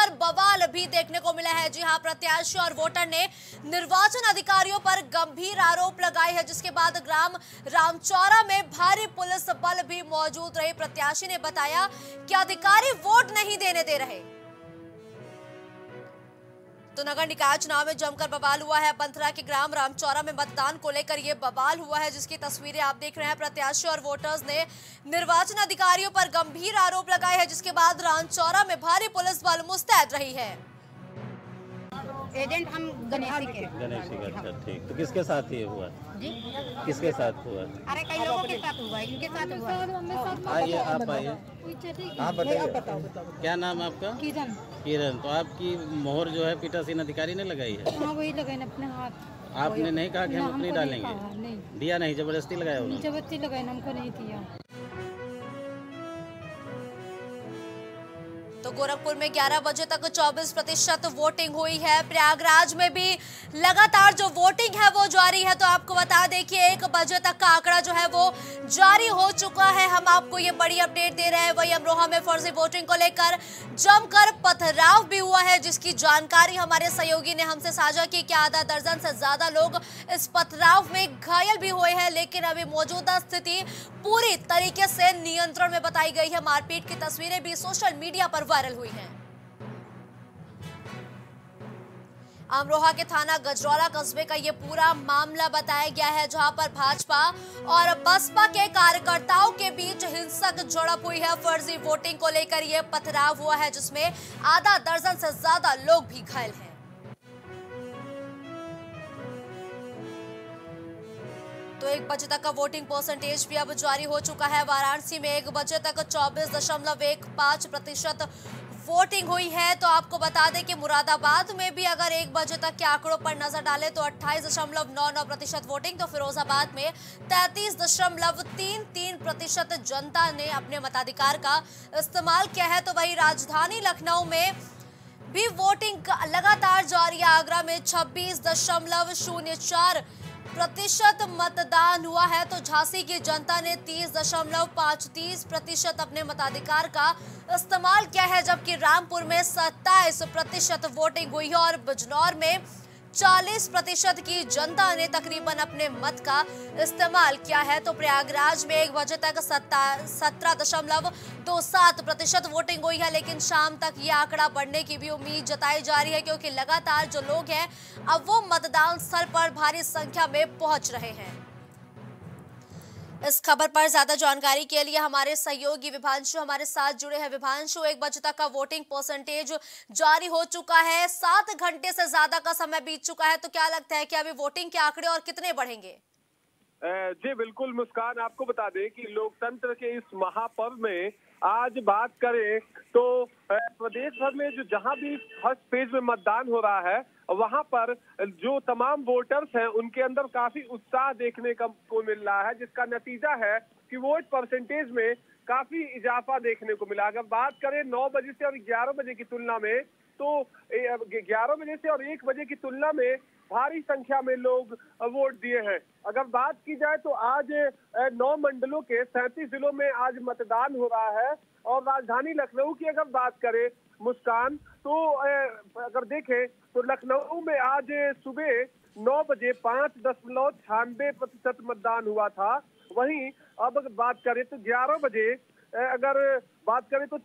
बाद बवाल भी देखने को मिला है। जी हां, प्रत्याशी और वोटर ने निर्वाचन अधिकारियों पर गंभीर आरोप लगाए हैं, जिसके बाद ग्राम रामचौरा में भारी पुलिस बल भी मौजूद रहे। प्रत्याशी ने बताया कि अधिकारी वोट नहीं देने दे रहे। तो नगर निकाय चुनाव में जमकर बवाल हुआ है। बंथरा के ग्राम रामचौरा में मतदान को लेकर यह बवाल हुआ है, जिसकी तस्वीरें आप देख रहे हैं। प्रत्याशी और वोटर्स ने निर्वाचन अधिकारियों पर गंभीर आरोप लगाए हैं, जिसके बाद रामचौरा में भारी पुलिस बल मुस्तैद रही है। एजेंट हम गणेशी के। अच्छा, ठीक। तो किसके साथ ये हुआ जी? किसके साथ हुआ? अरे कई लोगों के साथ हुआ, इनके साथ हुआ। आइए, आप आइए, आप बताइए। क्या नाम है आपका? किरण। किरण। तो आपकी मोहर जो है पीठासीन अधिकारी ने लगाई है? हाँ, वही लगाए अपने हाथ। आपने नहीं कहा कि हम अपनी डालेंगे? नहीं दिया नहीं, जबरदस्ती लगाया उन्होंने? जबरदस्ती लगाए, हमको नहीं दिया। तो गोरखपुर में 11 बजे तक 24% वोटिंग हुई है। प्रयागराज में भी लगातार जो वोटिंग है वो जारी है। तो आपको बता दें कि 1 बजे तक का आंकड़ा जो है वो जारी हो चुका है। हम आपको ये बड़ी अपडेट दे रहे हैं। वही अमरोहा में फर्जी वोटिंग को लेकर जमकर पथराव भी हुआ है, जिसकी जानकारी हमारे सहयोगी ने हमसे साझा की कि आधा दर्जन से ज्यादा लोग इस पथराव में घायल भी हुए हैं। लेकिन अभी मौजूदा स्थिति पूरी तरीके से नियंत्रण में बताई गई है। मारपीट की तस्वीरें भी सोशल मीडिया पर वायरल हुई हैं। अमरोहा के थाना गजरौला कस्बे का ये पूरा मामला बताया गया है, जहां पर भाजपा और बसपा के कार्यकर्ताओं के बीच हिंसक झड़प हुई है। फर्जी वोटिंग को लेकर यह पथराव हुआ है, जिसमें आधा दर्जन से ज्यादा लोग भी घायल हैं। तो 1 बजे तक का वोटिंग परसेंटेज भी अब जारी हो चुका है। वाराणसी में 1 बजे तक 24.15% वोटिंग हुई है। तो आपको बता दें कि मुरादाबाद में भी अगर 1 बजे तक के आंकड़ों पर नजर डालें तो 28.99% वोटिंग, तो फिरोजाबाद में 33.33% जनता ने अपने मताधिकार का इस्तेमाल किया है। तो वही राजधानी लखनऊ में भी वोटिंग लगातार जारी है। आगरा में 26.04% मतदान हुआ है। तो झांसी की जनता ने 30.35% अपने मताधिकार का इस्तेमाल किया है, जबकि रामपुर में 27% वोटिंग हुई है और बिजनौर में 40% की जनता ने तकरीबन अपने मत का इस्तेमाल किया है। तो प्रयागराज में 1 बजे तक 17.27% वोटिंग हुई है, लेकिन शाम तक ये आंकड़ा बढ़ने की भी उम्मीद जताई जा रही है, क्योंकि लगातार जो लोग हैं अब वो मतदान स्थल पर भारी संख्या में पहुंच रहे हैं। इस खबर पर ज्यादा जानकारी के लिए हमारे सहयोगी विभांशु हमारे साथ जुड़े हैं। विभांशु, 1 बजे तक का वोटिंग परसेंटेज जारी हो चुका है, 7 घंटे से ज्यादा का समय बीत चुका है। तो क्या लगता है कि अभी वोटिंग के आंकड़े और कितने बढ़ेंगे? जी बिल्कुल मुस्कान, आपको बता दें कि लोकतंत्र के इस महापर्व में आज बात करें तो प्रदेश भर में जो जहां भी फर्स्ट फेज में मतदान हो रहा है, वहां पर जो तमाम वोटर्स हैं उनके अंदर काफी उत्साह देखने को मिल रहा है, जिसका नतीजा है कि वोट परसेंटेज में काफी इजाफा देखने को मिला। अगर बात करें 9 बजे से और 11 बजे की तुलना में, तो 11 बजे से और 1 बजे की तुलना में भारी संख्या में लोग वोट दिए हैं। अगर बात की जाए तो आज 9 मंडलों के 37 जिलों में आज मतदान हो रहा है। और राजधानी लखनऊ की अगर बात करें मुस्कान, तो अगर देखें तो लखनऊ में आज सुबह 9 बजे 5.96% मतदान हुआ था। वहीं अब अगर बात करें तो 11 बजे अगर बात करें तो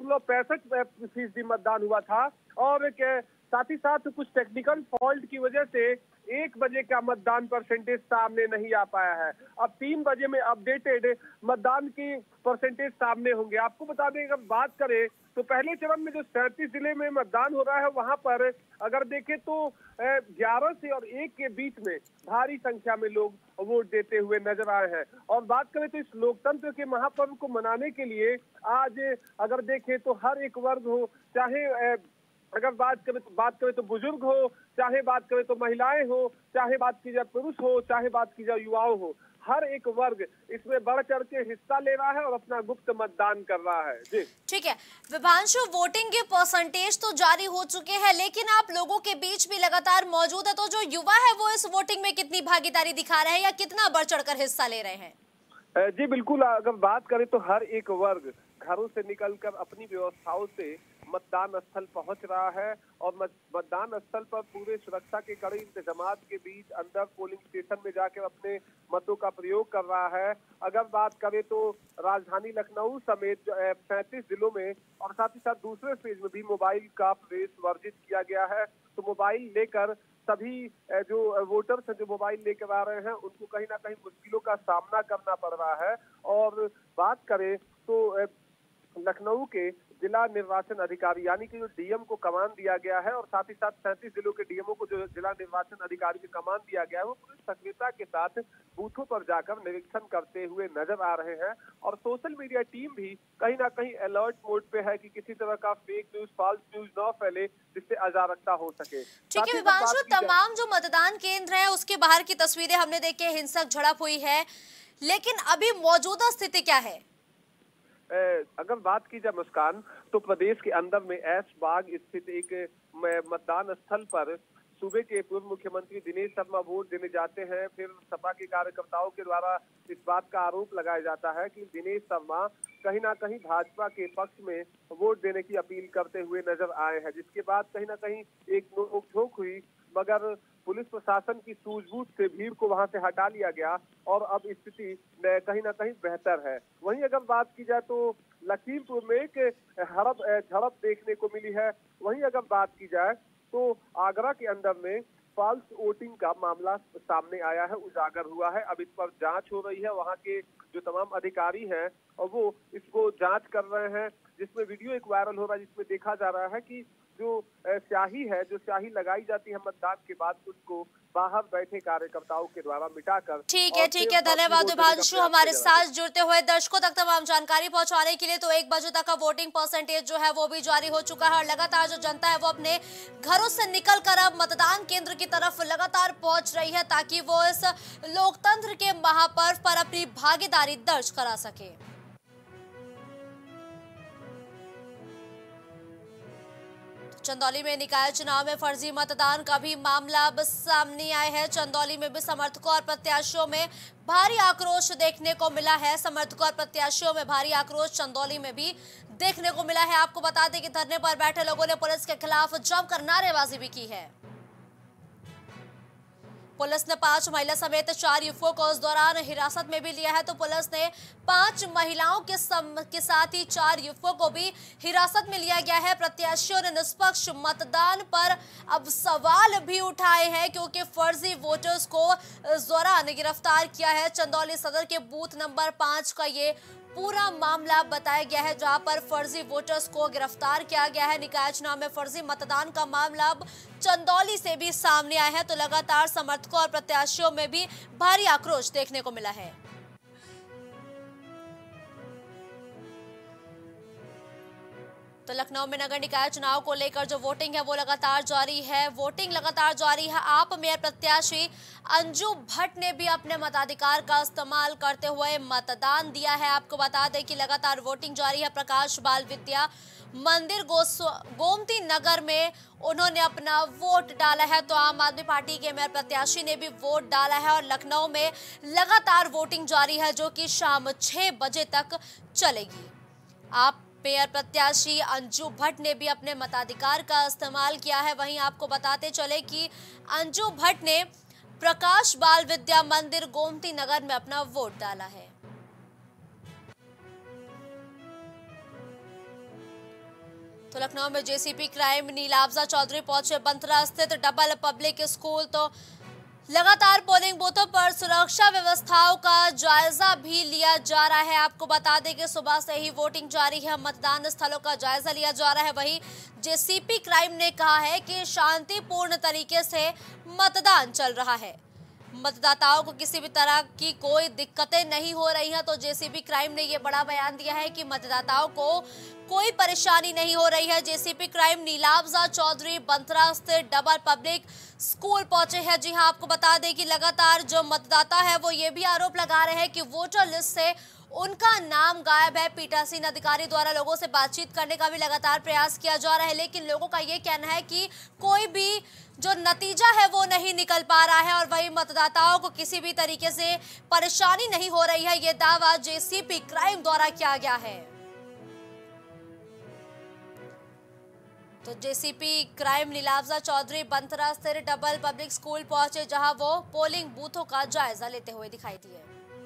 13.65% मतदान हुआ था। और साथ ही साथ कुछ टेक्निकल फॉल्ट की वजह से 1 बजे का मतदान परसेंटेज सामने नहीं आ पाया है। अब 3 बजे में अपडेटेड मतदान की परसेंटेज सामने होंगे। आपको बता दें, अगर बात करें तो पहले चरण में जो 37 जिले में मतदान हो रहा है, वहां पर अगर देखें तो 11 से और 1 के बीच में भारी संख्या में लोग वोट देते हुए नजर आए हैं। और बात करें तो इस लोकतंत्र के महापर्व को मनाने के लिए आज अगर देखें तो हर एक वर्ग हो, चाहे अगर बात करें तो बुजुर्ग हो, चाहे बात करें तो महिलाएं हो, चाहे बात की जाए पुरुष हो, चाहे बात की जाए युवाओं हो, हर एक वर्ग इसमें बढ़ चढ़ के हिस्सा ले रहा है और अपना गुप्त मतदान कर रहा है। जी ठीक है विभांशु, वोटिंग के परसेंटेज तो जारी हो चुके हैं, लेकिन आप लोगों के बीच भी लगातार मौजूद है। तो जो युवा है वो इस वोटिंग में कितनी भागीदारी दिखा रहे हैं या कितना बढ़ चढ़ कर हिस्सा ले रहे हैं? जी बिल्कुल, अगर बात करें तो हर एक वर्ग घरों से निकलकर अपनी व्यवस्थाओं से मतदान स्थल पहुंच रहा है और मतदान स्थल पर पूरे सुरक्षा के कड़े इंतजामात के बीच अंदर पोलिंग स्टेशन में जाकर अपने मतों का प्रयोग कर रहा है। अगर बात करें तो राजधानी लखनऊ समेत 35 जिलों में और साथ ही साथ दूसरे फेज में भी मोबाइल का प्रवेश वर्जित किया गया है। तो मोबाइल लेकर सभी जो वोटर्स हैं जो मोबाइल लेकर आ रहे हैं उनको कहीं ना कहीं मुश्किलों का सामना करना पड़ रहा है। और बात करें तो लखनऊ के जिला निर्वाचन अधिकारी यानी कि जो डीएम को कमान दिया गया है और साथ ही साथ 37 जिलों के डीएमओ को जो जिला निर्वाचन अधिकारी को कमान दिया गया है वो पूरी सक्रियता के साथ बूथों पर जाकर निरीक्षण करते हुए नजर आ रहे हैं। और सोशल मीडिया टीम भी कहीं ना कहीं अलर्ट मोड पे है कि किसी तरह का फेक न्यूज फॉल्स न्यूज न फैले जिससे अजागरूकता हो सके। ठीक है विवांशु, तमाम जो मतदान केंद्र है उसके बाहर की तस्वीरें हमने देखी, हिंसक झड़प हुई है, लेकिन अभी मौजूदा स्थिति क्या है? अगर बात की जाए मुस्कान तो प्रदेश के अंदर में ऐशबाग स्थित एक मतदान स्थल पर सूबे के पूर्व मुख्यमंत्री दिनेश शर्मा वोट देने जाते हैं। फिर सपा के कार्यकर्ताओं के द्वारा इस बात का आरोप लगाया जाता है कि दिनेश शर्मा कहीं ना कहीं भाजपा के पक्ष में वोट देने की अपील करते हुए नजर आए हैं, जिसके बाद कहीं ना कहीं एक नोक-झोंक हुई, मगर पुलिस प्रशासन की सूझबूझ से भीड़ को वहां से हटा लिया गया और अब स्थिति कहीं ना कहीं बेहतर है। वहीं अगर बात की जाए तो लखीमपुर में एक झड़प देखने को मिली है। वहीं अगर बात की जाए तो आगरा के अंदर में फॉल्स वोटिंग का मामला सामने आया है, उजागर हुआ है। अब इस पर जांच हो रही है, वहां के जो तमाम अधिकारी हैं और वो इसको जांच कर रहे हैं, जिसमें वीडियो एक वायरल हो रहा है जिसमें देखा जा रहा है कि जो स्याही है, जो स्याही लगाई जाती है मतदान के बाद उसको बाहर बैठे कार्यकर्ताओं के द्वारा मिटाकर। ठीक है, धन्यवाद विभांशु हमारे साथ जुड़ते हुए। दर्शकों तक तमाम जानकारी पहुंचाने के लिए तो 1 बजे तक का वोटिंग परसेंटेज जो है वो भी जारी हो चुका है और लगातार जो जनता है वो अपने घरों से निकल कर अब मतदान केंद्र की तरफ लगातार पहुंच रही है ताकि वो इस लोकतंत्र के महापर्व पर अपनी भागीदारी दर्ज करा सके। चंदौली में निकाय चुनाव में फर्जी मतदान का भी मामला अब सामने आया है। चंदौली में भी समर्थकों और प्रत्याशियों में भारी आक्रोश देखने को मिला है। समर्थकों और प्रत्याशियों में भारी आक्रोश चंदौली में भी देखने को मिला है। आपको बता दें कि धरने पर बैठे लोगों ने पुलिस के खिलाफ जमकर नारेबाजी भी की है। पुलिस ने 5 महिला समेत 4 युवकों को उस दौरान हिरासत में भी लिया है। तो पुलिस ने 5 महिलाओं के साथ ही 4 युवकों को भी हिरासत में लिया गया है। प्रत्याशियों ने निष्पक्ष मतदान पर अब सवाल भी उठाए हैं क्योंकि फर्जी वोटर्स को इस दौरान गिरफ्तार किया है। चंदौली सदर के बूथ नंबर 5 का ये पूरा मामला बताया गया है जहां पर फर्जी वोटर्स को गिरफ्तार किया गया है। निकाय चुनाव में फर्जी मतदान का मामला अब चंदौली से भी सामने आया है। तो लगातार समर्थकों और प्रत्याशियों में भी भारी आक्रोश देखने को मिला है। तो लखनऊ में नगर निकाय चुनाव को लेकर जो वोटिंग है वो लगातार जारी है। वोटिंग लगातार जारी है। आप मेयर प्रत्याशी अंजू भट्ट ने भी अपने मताधिकार का इस्तेमाल करते हुए मतदान दिया है। आपको बता दें कि लगातार वोटिंग जारी है। प्रकाश बाल विद्या मंदिर गोमती नगर में उन्होंने अपना वोट डाला है। तो आम आदमी पार्टी के मेयर प्रत्याशी ने भी वोट डाला है और लखनऊ में लगातार वोटिंग जारी है जो कि शाम 6 बजे तक चलेगी। आप मेयर प्रत्याशी अंजू भट्ट ने भी अपने मताधिकार का इस्तेमाल किया है। वहीं आपको बताते चले कि अंजू भट्ट ने प्रकाश बाल विद्या मंदिर गोमती नगर में अपना वोट डाला है। तो लखनऊ में जेसीपी क्राइम नीलाब्जा चौधरी पहुंचे बंतरा स्थित डबल पब्लिक स्कूल। तो लगातार पोलिंग बूथों पर सुरक्षा व्यवस्थाओं का जायजा भी लिया जा रहा है। आपको बता दें कि सुबह से ही वोटिंग जारी है, मतदान स्थलों का जायजा लिया जा रहा है। वहीं जेसीपी क्राइम ने कहा है कि शांतिपूर्ण तरीके से मतदान चल रहा है, मतदाताओं को किसी भी तरह की कोई दिक्कतें नहीं हो रही हैं। तो जेसीपी क्राइम ने ये बड़ा बयान दिया है कि मतदाताओं को कोई परेशानी नहीं हो रही है। जेसीपी क्राइम नीलाब्जा चौधरी बंतरा स्थित डबल पब्लिक स्कूल पहुंचे हैं। जी हां, आपको बता दें कि लगातार जो मतदाता है वो ये भी आरोप लगा रहे हैं कि वोटर लिस्ट से उनका नाम गायब है। पीठासीन अधिकारी द्वारा लोगों से बातचीत करने का भी लगातार प्रयास किया जा रहा है, लेकिन लोगों का ये कहना है कि कोई भी जो नतीजा है वो नहीं निकल पा रहा है और वही मतदाताओं को किसी भी तरीके से परेशानी नहीं हो रही है। ये दावा जेसीपी क्राइम द्वारा किया गया है। तो जेसीपी क्राइम नीलाब्जा चौधरी बंथरा स्थित डबल पब्लिक स्कूल पहुंचे, जहां वो पोलिंग बूथों का जायजा लेते हुए दिखाई दिए।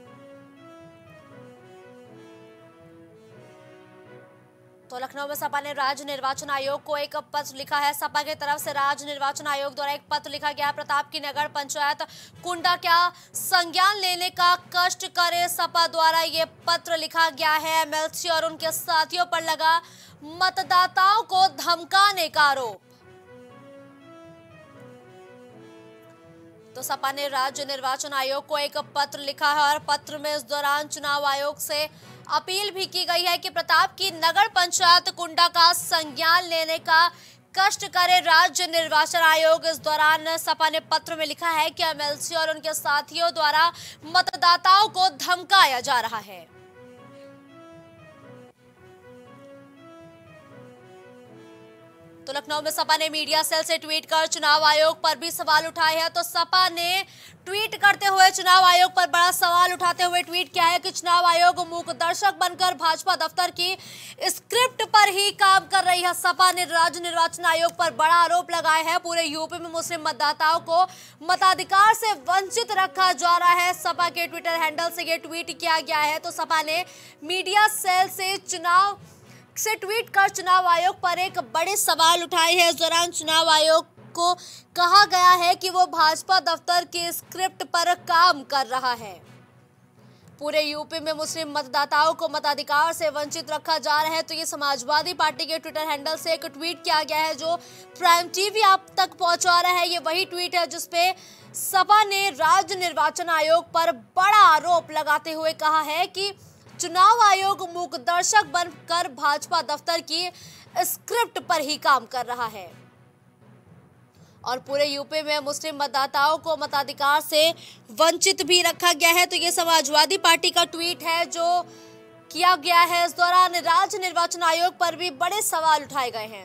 तो लखनऊ में सपा ने राज्य निर्वाचन आयोग को एक पत्र लिखा है। सपा की तरफ से राज्य निर्वाचन आयोग द्वारा एक पत्र लिखा गया है। प्रताप की नगर पंचायत कुंडा क्या संज्ञान लेने का कष्ट करे, सपा द्वारा ये पत्र लिखा गया है। एमएलसी और उनके साथियों पर लगा मतदाताओं को धमकाने का आरोप। तो सपा ने राज्य निर्वाचन आयोग को एक पत्र लिखा है और पत्र में इस दौरान चुनाव आयोग से अपील भी की गई है कि प्रताप की नगर पंचायत कुंडा का संज्ञान लेने का कष्ट करे राज्य निर्वाचन आयोग। इस दौरान सपा ने पत्र में लिखा है कि एमएलसी और उनके साथियों द्वारा मतदाताओं को धमकाया जा रहा है। तो लखनऊ में सपा ने मीडिया सेल से ट्वीट कर चुनाव आयोग पर भी सवाल उठाए हैं। तो सपा ने ट्वीट करते हुए चुनाव आयोग पर बड़ा सवाल उठाते हुए ट्वीट किया है कि चुनाव आयोग मूक दर्शक बनकर भाजपा दफ्तर की स्क्रिप्ट पर ही काम कर रही है। सपा ने राज्य निर्वाचन आयोग पर बड़ा आरोप लगाया है। पूरे यूपी में मुस्लिम मतदाताओं को मताधिकार से वंचित रखा जा रहा है। सपा के ट्विटर हैंडल से ये ट्वीट किया गया है। तो सपा ने मीडिया सेल से ट्वीट कर चुनाव आयोग पर एक बड़े सवाल उठाए हैं। इस दौरान चुनाव आयोग को कहा गया है कि वो भाजपा दफ्तर के स्क्रिप्ट पर काम कर रहा है। पूरे यूपी में मुस्लिम मतदाताओं को मताधिकार से वंचित रखा जा रहा है। तो ये समाजवादी पार्टी के ट्विटर हैंडल से एक ट्वीट किया गया है जो प्राइम टीवी आप तक पहुंचा रहा है। ये वही ट्वीट है जिसपे सपा ने राज्य निर्वाचन आयोग पर बड़ा आरोप लगाते हुए कहा है कि चुनाव आयोग मूक दर्शक बनकर भाजपा दफ्तर की स्क्रिप्ट पर ही काम कर रहा है और पूरे यूपी में मुस्लिम मतदाताओं को मताधिकार से वंचित भी रखा गया है। तो ये समाजवादी पार्टी का ट्वीट है जो किया गया है। इस दौरान राज्य निर्वाचन आयोग पर भी बड़े सवाल उठाए गए हैं।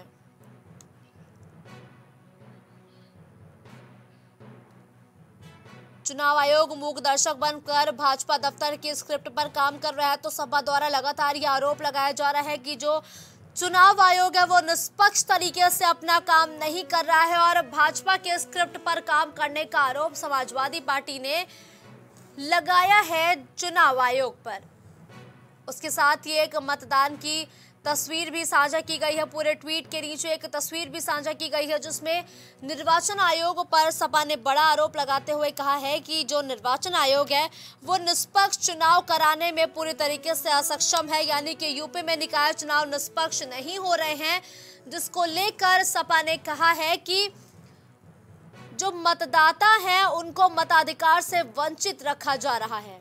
चुनाव आयोग मूक दर्शक बनकर भाजपा दफ्तर की स्क्रिप्ट पर काम कर रहा है। तो सपा द्वारा लगातार ये आरोप लगाया जा रहा है कि जो चुनाव आयोग है वो निष्पक्ष तरीके से अपना काम नहीं कर रहा है और भाजपा के स्क्रिप्ट पर काम करने का आरोप समाजवादी पार्टी ने लगाया है चुनाव आयोग पर। उसके साथ ही एक मतदान की तस्वीर भी साझा की गई है। पूरे ट्वीट के नीचे एक तस्वीर भी साझा की गई है जिसमें निर्वाचन आयोग पर सपा ने बड़ा आरोप लगाते हुए कहा है कि जो निर्वाचन आयोग है वो निष्पक्ष चुनाव कराने में पूरी तरीके से असक्षम है, यानी कि यूपी में निकाय चुनाव निष्पक्ष नहीं हो रहे हैं, जिसको लेकर सपा ने कहा है कि जो मतदाता हैं उनको मताधिकार से वंचित रखा जा रहा है।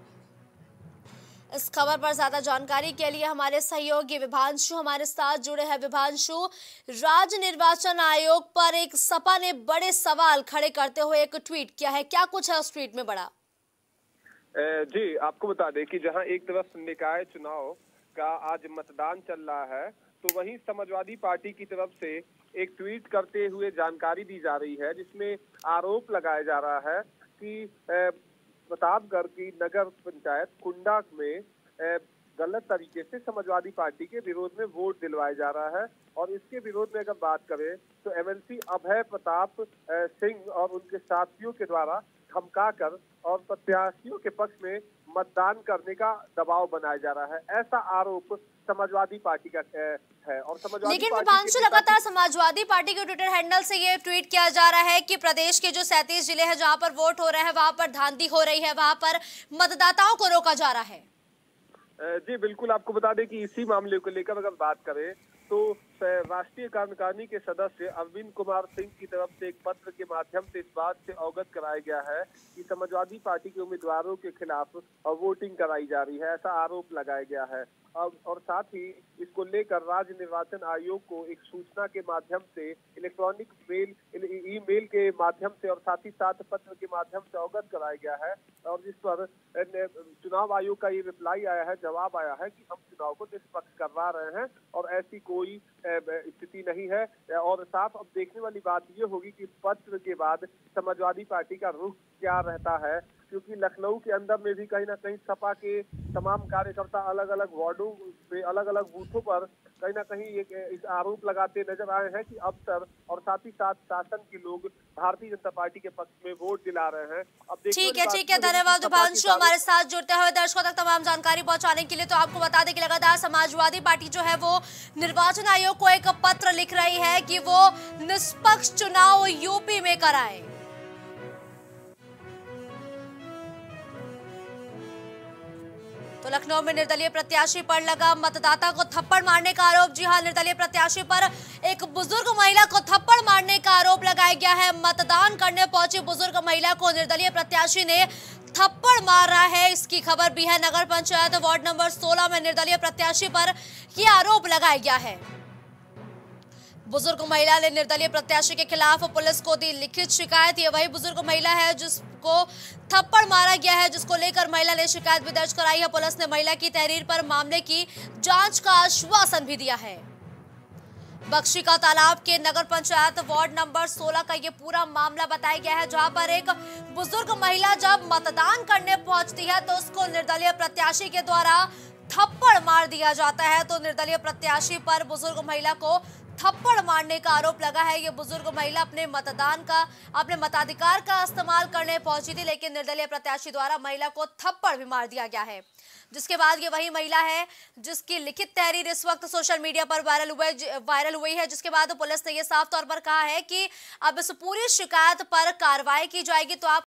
इस खबर पर ज्यादा जानकारी के लिए हमारे सहयोगी विभांशु हमारे साथ जुड़े हैं। विभांशु, राज्य निर्वाचन आयोग पर एक सपा ने बड़े सवाल खड़े करते हुए एक ट्वीट किया है, क्या कुछ है उस ट्वीट में बड़ा? जी, आपको बता दें कि जहां एक तरफ निकाय चुनाव का आज मतदान चल रहा है तो वहीं समाजवादी पार्टी की तरफ से एक ट्वीट करते हुए जानकारी दी जा रही है जिसमें आरोप लगाया जा रहा है कि प्रतापगढ़ की नगर पंचायत कुंडा में गलत तरीके से समाजवादी पार्टी के विरोध में वोट दिलवाया जा रहा है। और इसके विरोध में अगर बात करें तो एमएलसी अभय प्रताप सिंह और उनके साथियों के द्वारा धमकाकर और प्रत्याशियों के पक्ष में मतदान करने का दबाव बनाया जा रहा है, ऐसा आरोप समाजवादी पार्टी का है। और समाजवादी लेकिन विभांशु, लगातार समाजवादी पार्टी के ट्विटर हैंडल से ये ट्वीट किया जा रहा है कि प्रदेश के जो 37 जिले हैं जहां पर वोट हो रहे हैं वहां पर धांधली हो रही है, वहां पर मतदाताओं को रोका जा रहा है। जी बिल्कुल, आपको बता दें कि इसी मामले को लेकर अगर बात करें तो राष्ट्रीय कार्यकारिणी के सदस्य अरविंद कुमार सिंह की तरफ से एक पत्र के माध्यम से इस बात से अवगत कराया गया है कि समाजवादी पार्टी के उम्मीदवारों के खिलाफ वोटिंग कराई जा रही है, ऐसा आरोप लगाया गया है। और साथ ही इसको लेकर राज्य निर्वाचन आयोग को एक सूचना के माध्यम से इलेक्ट्रॉनिक ईमेल के माध्यम से और साथ ही साथ पत्र के माध्यम से अवगत कराया गया है और जिस पर चुनाव आयोग का ये रिप्लाई आया है, जवाब आया है कि हम चुनाव को निष्पक्ष करवा रहे हैं और ऐसी कोई स्थिति नहीं है। और साफ अब देखने वाली बात ये होगी कि पत्र के बाद समाजवादी पार्टी का रुख क्या रहता है। क्योंकि लखनऊ के अंदर में भी कहीं ना कहीं सपा के तमाम कार्यकर्ता अलग अलग वार्डों पे, अलग अलग बूथों पर कहीं ना कहीं एक आरोप लगाते नजर आए हैं कि अफसर और साथ ही साथ शासन के लोग भारतीय जनता पार्टी के पक्ष में वोट दिला रहे हैं। अब ठीक है, धन्यवाद शुभांशु हमारे साथ जुड़ते हुए दर्शकों तक तमाम जानकारी पहुंचाने के लिए। तो आपको बता दें कि लगातार समाजवादी पार्टी जो है वो निर्वाचन आयोग को एक पत्र लिख रही है कि वो निष्पक्ष चुनाव यूपी में कराए। तो लखनऊ में निर्दलीय प्रत्याशी पर लगा मतदाता को थप्पड़ मारने का आरोप। जी हां, निर्दलीय प्रत्याशी पर एक बुजुर्ग महिला को थप्पड़ मारने का आरोप लगाया गया है। मतदान करने पहुंची बुजुर्ग महिला को निर्दलीय प्रत्याशी ने थप्पड़ मार रहा है, इसकी खबर भी है। नगर पंचायत वार्ड नंबर 16 में निर्दलीय प्रत्याशी पर यह आरोप लगाया गया है। बुजुर्ग महिला ने निर्दलीय प्रत्याशी के खिलाफ पुलिस को दी लिखित शिकायत। ये वही बुजुर्ग महिला है जिसको थप्पड़ मारा गया है, जिसको लेकर महिला ने शिकायत भी दर्ज कराई है। पुलिस ने महिला की तहरीर पर मामले की जांच का आश्वासन भी दिया है। बख्शी का तालाब के नगर पंचायत वार्ड नंबर 16 का ये पूरा मामला बताया गया है, जहां पर एक बुजुर्ग महिला जब मतदान करने पहुंचती है तो उसको निर्दलीय प्रत्याशी के द्वारा थप्पड़ मार दिया जाता है। तो निर्दलीय प्रत्याशी पर बुजुर्ग महिला को थप्पड़ मारने का आरोप लगा है। ये बुजुर्ग महिला अपने मताधिकार का इस्तेमाल करने पहुंची थी, लेकिन निर्दलीय प्रत्याशी द्वारा महिला को थप्पड़ भी मार दिया गया है। जिसके बाद ये वही महिला है जिसकी लिखित तहरीर इस वक्त सोशल मीडिया पर वायरल हुई है, जिसके बाद पुलिस ने ये साफ तौर पर कहा है कि अब इस पूरी शिकायत पर कार्रवाई की जाएगी। तो आप